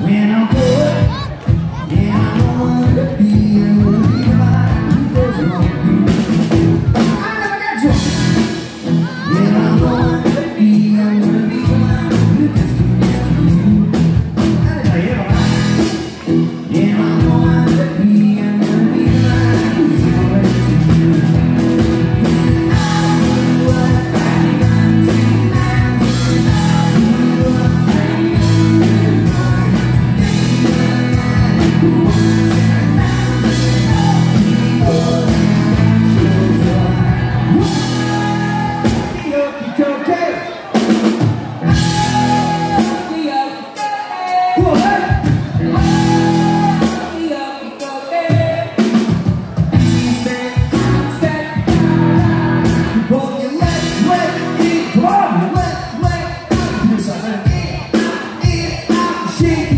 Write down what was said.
when I'm bored, yeah, I don't want to be right. There's no you. I never got drunk. Yeah, I don't want to be right. You just do this to you. Yeah, I don't want to be right. She